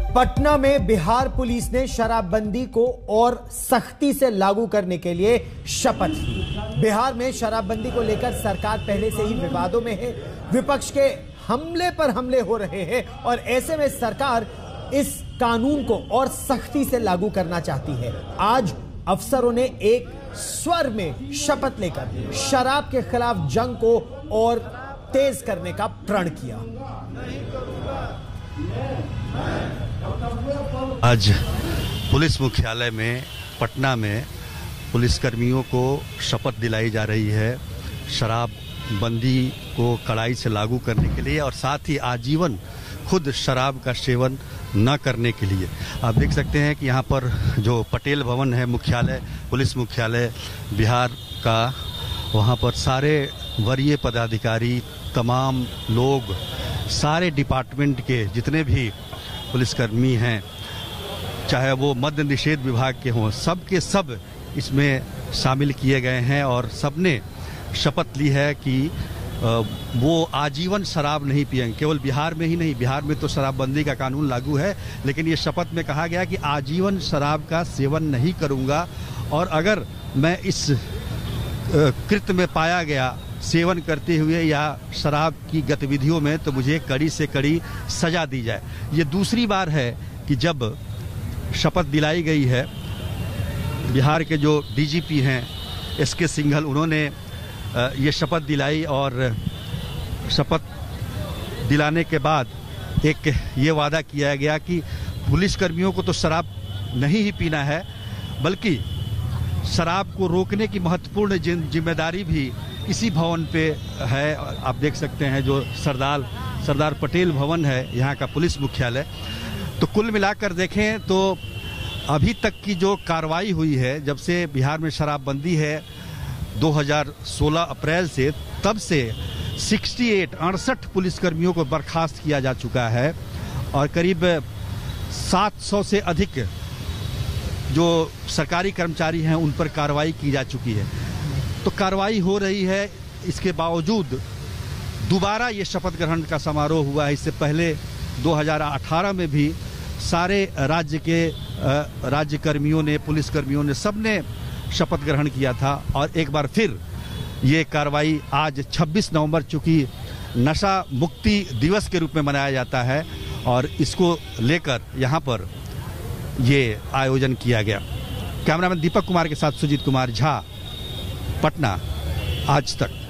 पटना में बिहार पुलिस ने शराबबंदी को और सख्ती से लागू करने के लिए शपथ ली। बिहार में शराबबंदी को लेकर सरकार पहले से ही विवादों में है। विपक्ष के हमले पर हमले हो रहे हैं और ऐसे में सरकार इस कानून को और सख्ती से लागू करना चाहती है। आज अफसरों ने एक स्वर में शपथ लेकर शराब के खिलाफ जंग को और तेज करने का प्रण किया। आज पुलिस मुख्यालय में पटना में पुलिसकर्मियों को शपथ दिलाई जा रही है शराब बंदी को कड़ाई से लागू करने के लिए और साथ ही आजीवन खुद शराब का सेवन न करने के लिए। आप देख सकते हैं कि यहाँ पर जो पटेल भवन है मुख्यालय, पुलिस मुख्यालय बिहार का, वहाँ पर सारे वरीय पदाधिकारी, तमाम लोग, सारे डिपार्टमेंट के जितने भी पुलिसकर्मी हैं, चाहे वो मद्य निषेध विभाग के हों, सब के सब इसमें शामिल किए गए हैं और सबने शपथ ली है कि वो आजीवन शराब नहीं पिएंगे। केवल बिहार में ही नहीं, बिहार में तो शराबबंदी का कानून लागू है, लेकिन ये शपथ में कहा गया कि आजीवन शराब का सेवन नहीं करूंगा और अगर मैं इस कृत्य में पाया गया सेवन करते हुए या शराब की गतिविधियों में तो मुझे कड़ी से कड़ी सजा दी जाए। ये दूसरी बार है कि जब शपथ दिलाई गई है। बिहार के जो डीजीपी हैं एसके सिंघल, उन्होंने ये शपथ दिलाई और शपथ दिलाने के बाद एक ये वादा किया गया कि पुलिसकर्मियों को तो शराब नहीं ही पीना है, बल्कि शराब को रोकने की महत्वपूर्ण जिम्मेदारी भी इसी भवन पे है। आप देख सकते हैं जो सरदार पटेल भवन है यहाँ का पुलिस मुख्यालय। तो कुल मिलाकर देखें तो अभी तक की जो कार्रवाई हुई है, जब से बिहार में शराबबंदी है 2016 अप्रैल से, तब से 68 पुलिसकर्मियों को बर्खास्त किया जा चुका है और करीब 700 से अधिक जो सरकारी कर्मचारी हैं उन पर कार्रवाई की जा चुकी है। तो कार्रवाई हो रही है, इसके बावजूद दोबारा ये शपथ ग्रहण का समारोह हुआ है। इससे पहले 2018 में भी सारे राज्य कर्मियों ने, पुलिसकर्मियों ने, सबने शपथ ग्रहण किया था और एक बार फिर ये कार्रवाई आज 26 नवंबर, चूंकि नशा मुक्ति दिवस के रूप में मनाया जाता है और इसको लेकर यहाँ पर ये आयोजन किया गया। कैमरामैन दीपक कुमार के साथ सुजीत कुमार झा, पटना, आज तक।